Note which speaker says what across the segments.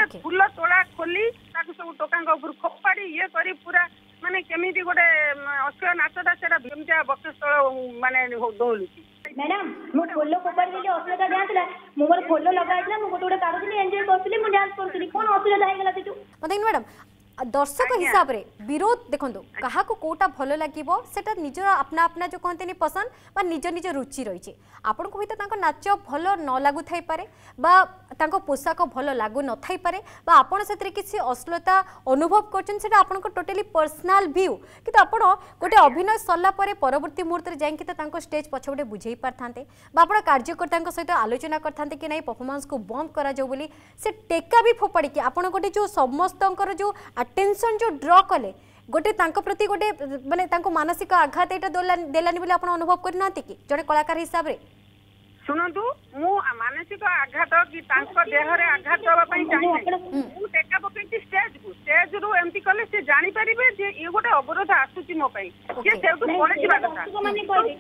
Speaker 1: फूल तोड़ा खोली सब टोका खोपाड़ी ये करी पूरा माने केमिति गोटे अश्लील नाचटा सेटा केमितिया बक्षस्थल माने दौलुची
Speaker 2: मैडम मो फूल फोपाड़ी देली अश्लीलता डांस ला मो मोर फूल लगाइला मो गोटे काढुली एन्जॉय करथली मो डांस करथली कोन अश्लीलता हे गेला तेजु
Speaker 3: मते मैडम दर्शक हिसाब रे विरोध देखो क्या कोटा भल लगे सेटा निज अपना अपना जो कहते पसंद बा निज निज रुचि रही आपण को हूँ नाच भल न लगु थाई पारे बा तांको पोशाक भल लागू न थाई पारे बा आपण से किसी अश्लीलता अनुभव करछन आपण को टोटली पर्सनल व्यू कि आपण गोटे अभिनय सरला परे परवर्ती मुहूर्त रे जाई कि तांको स्टेज पछपटे बुझेई पारथांते बा आपण कार्यकर्ता सहित आलोचना करथांते कि नहीं परफॉर्मेंस को बंद करा जाऊ बोली से टेका भी फोपाड़ी कि आपण गोटे जो समस्तंकर जो अटेंशन जो ड्र कले गोटे तांको प्रति गोटे माने तांको मानसिक आघात एटा देलानी बोली आपण अनुभव करना कि जड़े कलाकार हिसाब रे
Speaker 1: सुनंतु मु मानसिक आघात कि तांको देह रे आघात दवा पई चाहि मु टेका पकैती स्टेज रु एमती कले से जानि परिबे जे ये गोटे अवरोध आसुची मो पई जे सेउटु पड़े जिबा कथा
Speaker 2: माने कहले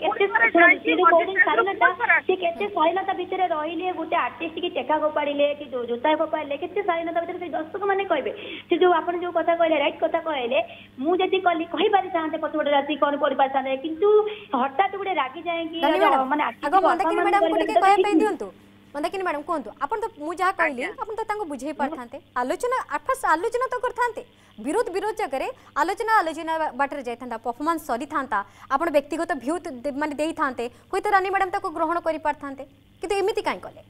Speaker 2: केते सहिलता भितरे रहिले गोटे आर्टिस्ट की टेका गोपाड़िले कि जोता गोपाड़िले केते सहिलता भितरे से दर्शक माने कहबे से जो आपण जो कथा कहले राइट कथा कहले मु जति कली कहि पारि चाहते पछोडे राती कोन परि पारि चाहते किंतु हठात गोटे रागी जाय कि माने आर्टिस्ट
Speaker 3: मंदाकिनी मैडम कहतु आपन तो मु जहाँ कहली आपन तो तांको बुझे पारथांते आलोचना फर्स्ट आलोचना तो करथांते विरोध विरोध जगह आलोचना बाटर जाइथांता परफॉर्मेंस सरी थांता आपन व्यक्तिगत व्यू माने देई थांते होय तो रानी मैडम ताको ग्रहण करि पारथांते किंतु एमिति काई कले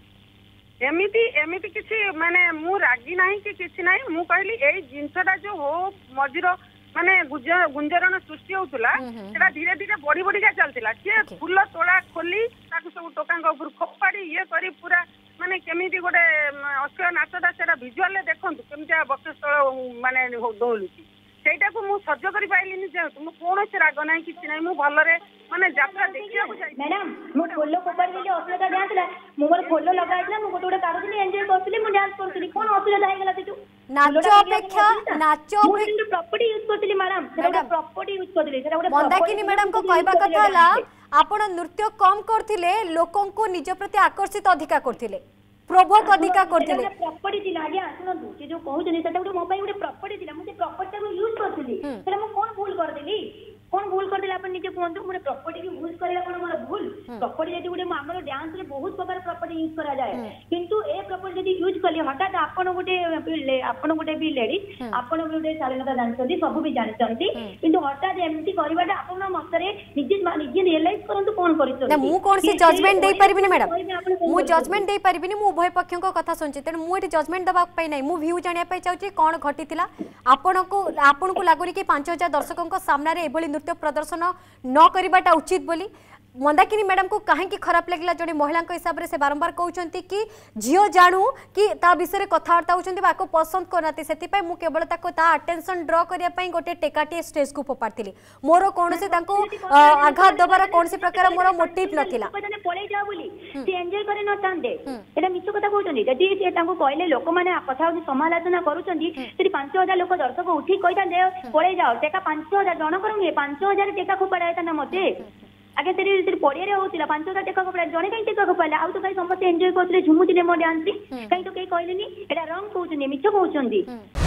Speaker 1: एमिति किछि माने मु रागी नाही कि किछि नाही मु कहली एई जिंसटा जो हो मजिरो माने गुंजरण सृष्टि होउतला सेटा धीरे धीरे बड़ी बड़ी का चलतिला के फूल तोड़ा खोली सब टोका खोपाड़ी ये करी पूरा माने केमिति गोटे अश्लील नाचटा सेटा विजुअल देखंतु केमितिया बक्षस्थल माने दौलुची सेटा को मु सह्य करि पाइलिनी जेतु मु कोनोसे राग नाही किछि नाही मु भलरे माने यात्रा देखिया को जाई
Speaker 2: मैडम मो फूल फोपाड़ी देली अश्लीलता डांस ला मो मोर फूल लगाइला मो गोटे काढुली एन्जॉय करथली मु डांस करथली कोन अश्लीलता हे गेला तेजु
Speaker 3: नाच अपेक्षा
Speaker 2: प्रॉपर्टी यूज करथली मैडम सेटा प्रॉपर्टी यूज करथली सेटा गोटे
Speaker 3: मंदाकिनी मैडम को कहबा कथा ला आपण नृत्य कम करथिले लोकन को निज प्रति आकर्षित अधिका करथिले प्रभोक अधिका करथिले
Speaker 2: प्रॉपर्टी दिला आज्ञा सुनंतु जे जो कहू जनी सेटा गोटे मोबाइल गोटे प्रॉपर्टी दिला मु से प्रॉपर्टी को यूज करथली सेटा मु कोन भूल कर देली कोन भूल कर देला अपन निजे कोंतु मोर प्रॉपर्टी को यूज करला कोन मोर भूल प्रॉपर्टी जदी गोटे हमर डांस रे बहुत प्रकार प्रॉपर्टी यूज करा जाए किंतु ए प्रॉपर्टी जदी यूज कली हठात आपण गोटे भी लेडी आपण गोटे शालीनता जानछंती सब भी जानछंती किंतु हठात एमती करबाटा आपण मतरे निजे रियलाइज करंतु कोन करितो
Speaker 3: ना मु कोन से जजमेंट देई परिबिनी मैडम मु जजमेंट देई परिबिनी मु उभय पक्षों को कथा सुनछि तेन मु एठी जजमेंट दबा पई नै मु व्यू जानिया पई चाहछि कोन घटितिला आपण को लागुनी कि 5000 दर्शकों को सामने रे एभली नृत्य प्रदर्शन न करबाटा उचित बोली मंदाकिनी मैडम को कहीं खराब लगे जड़े महिला हिसाब से बारंबार कहते कि झील जानू कि ता विषय कथबार्ता होती पसंद करना से केवल अटेंशन ड्र करने गोटे टेकाटे स्टेज को फोपाड़ी मोर कौन से आघात दबार कौन प्रकार मोर मोटिव नाला
Speaker 2: कहले लोक मैंने कथा समालोचना करुँच 5000 लोक दर्शक उठी कही पड़े जाओ टेका 5000 जनक 5000 टेका खोपाड़ा था मत आगे तेरी पड़िया होता 5000 टेका खोपाड़ा जड़े कहीं टेका खोपाड़ा आउ तो कहीं समस्त एंजॉय करते झुमुले मो डांस कहीं तो कहीं कहले एटा रंग कहते मिछ कहते।